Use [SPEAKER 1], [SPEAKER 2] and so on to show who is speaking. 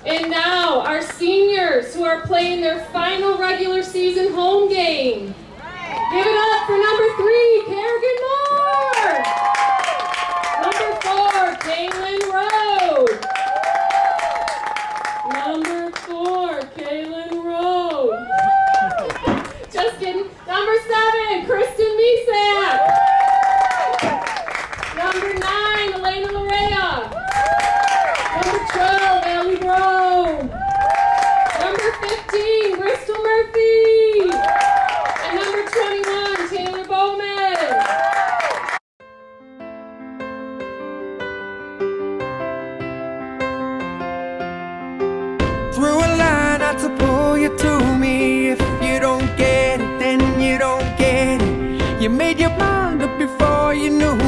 [SPEAKER 1] And now our seniors who are playing their final regular season home game. Give it up for number 3, Kerrigan Moore. Number 4, Kaylin Rode. Number 4, Kaylin Rode. Just kidding. Number 7, Kristen Misak. Number 9, Elena Larea. Number 12, Ellie Brome. Number 15, Bristol Murphy. And number 21, Taylor Bowman.
[SPEAKER 2] Through a line out to pull you to me. If you don't get it, then you don't get it. You made your mind up before you knew